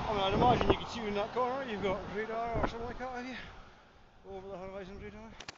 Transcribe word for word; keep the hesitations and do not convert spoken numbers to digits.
I mean, I'd imagine you could see in that corner, you've got radar or something like that, have you? Over the horizon radar.